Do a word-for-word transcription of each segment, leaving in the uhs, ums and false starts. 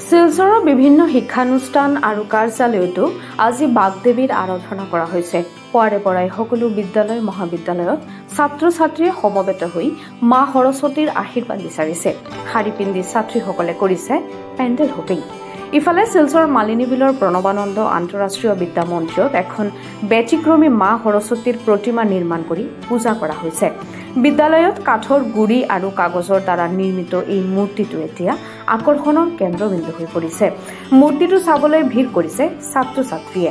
শিলচৰৰ বিভিন্ন শিক্ষানুষ্ঠান আৰু কাৰ্যালয়তো আজি বাগদেৱীৰ আৰাধনা কৰা হৈছে। পুৱাৰে পৰাই সকলো বিদ্যালয় মহাবিদ্যালয়ত ছাত্ৰ ছাত্ৰীয়ে সমবেত হৈ মা সৰস্বতীৰ আশীৰ্বাদ বিচাৰিছে। শাৰী পিন্ধি ছাত্ৰীসকলে কৰিছে পেণ্ডেল হোপিং। ইফালে শিলচৰ মালিনী বিলৰ প্ৰণৱানন্দ আন্তঃৰাষ্ট্ৰীয় বিদ্যা মন্দিৰত এখন ব্যতিক্ৰমী মা সৰস্বতীৰ প্ৰতিমা নিৰ্মাণ কৰি পূজা কৰা হৈছে। বিদ্যালয়ত কাঠৰ গুড়ি আৰু কাগজৰ দ্বাৰা নিৰ্মিত এই মূৰ্তিটো এতিয়া আকৰ্ষণৰ কেন্দ্ৰবিন্দু হৈ পৰিছে। মূৰ্তিটো চাবলৈ ভিৰ কৰিছে ছাত্ৰ ছাত্ৰীয়ে।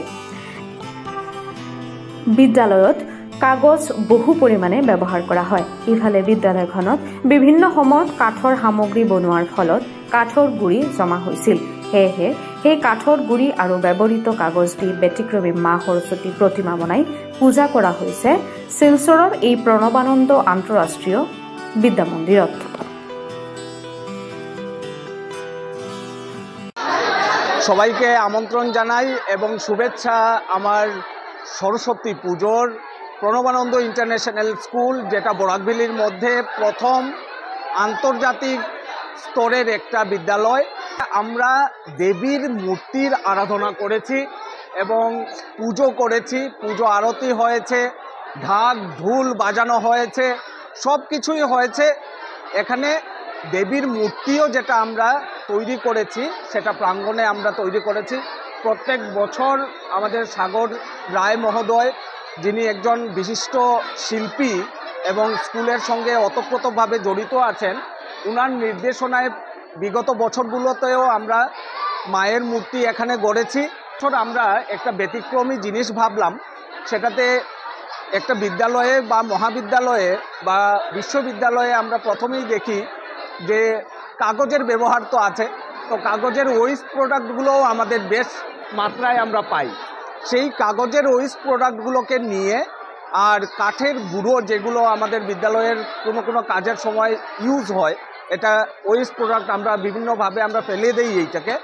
বিদ্যালয়ত কাগজ বহু পৰিমাণে ব্যৱহাৰ কৰা হয়। ইফালে বিদ্যালয়খনত বিভিন্ন সময়ত কাঠৰ সামগ্ৰী বনোৱাৰ ফলত কাঠৰ গুড়ি জমা হৈছিল। সেয়েহে সেই কাঠৰ গুড়ি আৰু ব্যৱহৃত কাগজ দি ব্যতিক্ৰমী মা সৰস্বতী প্ৰতিমা বনাই পূজা কৰা হৈছে শিলচৰৰ এই প্ৰণৱানন্দ আন্তঃৰাষ্ট্ৰীয় বিদ্যা মন্দিৰত। সবাইকে আমন্ত্রণ জানাই এবং শুভেচ্ছা আমার সরস্বতী পুজোর। প্রণবানন্দ ইন্টারন্যাশনাল স্কুল, যেটা বরাকভ্যালির মধ্যে প্রথম আন্তর্জাতিক স্তরের একটা বিদ্যালয়। আমরা দেবীর মূর্তির আরাধনা করেছি এবং পুজো করেছি, পুজো আরতি হয়েছে, ঢাক ঢোল বাজানো হয়েছে, সব কিছুই হয়েছে। এখানে দেবীর মূর্তিও যেটা আমরা তৈরি করেছি সেটা প্রাঙ্গণে আমরা তৈরি করেছি। প্রত্যেক বছর আমাদের সাগর রায় মহোদয়, যিনি একজন বিশিষ্ট শিল্পী এবং স্কুলের সঙ্গে ওতপ্রোতভাবে জড়িত আছেন, ওনার নির্দেশনায় বিগত বছরগুলোতেও আমরা মায়ের মূর্তি এখানে গড়েছি। আমরা একটা ব্যতিক্রমী জিনিস ভাবলাম, সেটাতে একটা বিদ্যালয়ে বা মহাবিদ্যালয়ে বা বিশ্ববিদ্যালয়ে আমরা প্রথমেই দেখি যে কাগজের ব্যবহার তো আছে, তো কাগজের ওয়েস্ট প্রোডাক্টগুলোও আমাদের বেশ মাত্রায় আমরা পাই। সেই কাগজের ওয়েস্ট প্রোডাক্টগুলোকে নিয়ে আর কাঠের গুঁড়ো, যেগুলো আমাদের বিদ্যালয়ের কোনো কোনো কাজের সময় ইউজ হয়, এটা ওয়েস্ট প্রোডাক্ট আমরা বিভিন্নভাবে আমরা ফেলে দিই, এইটাকে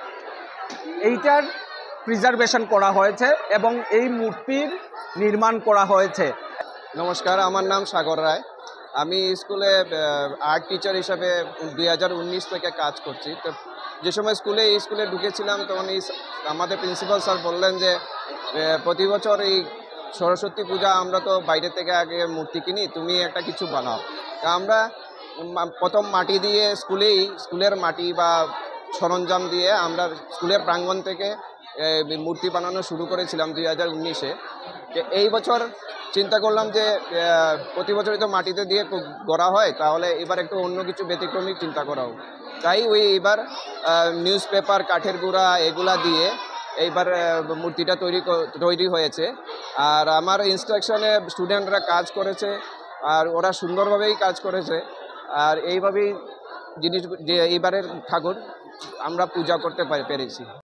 এইটার প্রিজার্ভেশন করা হয়েছে এবং এই মূর্তির নির্মাণ করা হয়েছে। নমস্কার, আমার নাম সাগর রায়। আমি স্কুলে আর্ট টিচার হিসাবে দুই হাজার উনিশ থেকে কাজ করছি। তো যে সময় স্কুলে এই স্কুলে ঢুকেছিলাম তখন এই আমাদের প্রিন্সিপাল স্যার বললেন যে প্রতি বছর এই সরস্বতী পূজা আমরা তো বাইরে থেকে আগে মূর্তি কিনি, তুমি একটা কিছু বানাও। তা আমরা প্রথম মাটি দিয়ে স্কুলেই স্কুলের মাটি বা সরঞ্জাম দিয়ে আমরা স্কুলের প্রাঙ্গণ থেকে মূর্তি বানানো শুরু করেছিলাম দুই হাজার উনিশে। এই বছর চিন্তা করলাম যে প্রতি বছরই তো মাটিতে দিয়ে গড়া হয়, তাহলে এবার একটু অন্য কিছু ব্যতিক্রমী চিন্তা করা হোক। তাই ওই এবার নিউজ পেপার, কাঠের গুঁড়া এগুলা দিয়ে এইবার মূর্তিটা তৈরি তৈরি হয়েছে। আর আমার ইনস্ট্রাকশনে স্টুডেন্টরা কাজ করেছে আর ওরা সুন্দরভাবেই কাজ করেছে। আর এইভাবেই জিনিস যে এইবারের ঠাকুর আমরা পূজা করতে পেরেছি।